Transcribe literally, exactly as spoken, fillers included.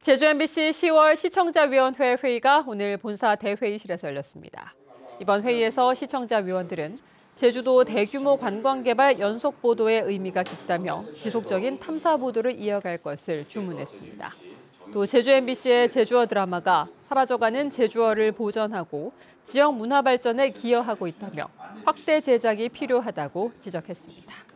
제주 엠비씨 시월 시청자위원회 회의가 오늘 본사 대회의실에서 열렸습니다. 이번 회의에서 시청자위원들은 제주도 대규모 관광개발 연속보도의 의미가 깊다며 지속적인 탐사보도를 이어갈 것을 주문했습니다. 또 제주 엠비씨의 제주어 드라마가 사라져가는 제주어를 보전하고 지역 문화 발전에 기여하고 있다며 확대 제작이 필요하다고 지적했습니다.